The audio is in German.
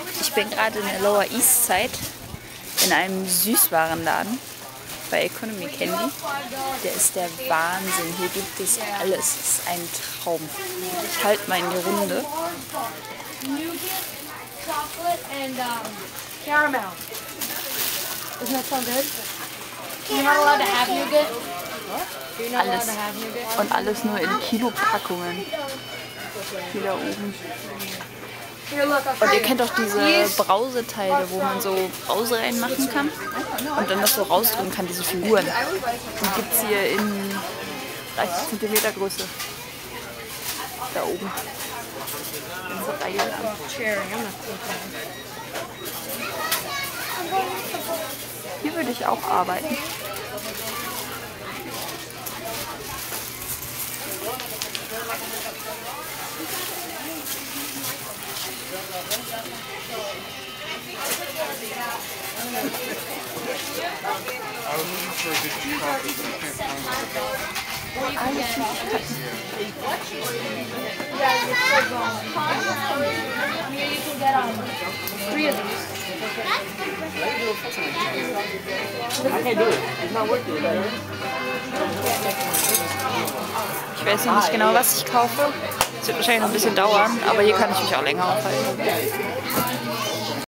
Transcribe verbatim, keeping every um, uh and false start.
Ich bin gerade in der Lower East Side in einem Süßwarenladen bei Economy Candy. Der ist der Wahnsinn. Hier gibt es alles. Es ist ein Traum. Ich halte mal in die Runde. Chocolate and um, caramel. Doesn't that sound good? You're not allowed to have nougat? You're not allowed to have nougat? Und alles nur in Kilopackungen. Hier da oben. Und ihr kennt doch diese Brauseteile, wo man so Brause reinmachen kann und dann das so rausdrücken kann, diese Figuren. Die gibt es hier in dreißig Zentimeter Größe. Da oben. Ganze Reihe lang. Hier würde ich auch arbeiten. Ich weiß noch nicht genau, was ich kaufe. Es wird wahrscheinlich noch ein bisschen dauern, aber hier kann ich mich auch länger aufhalten.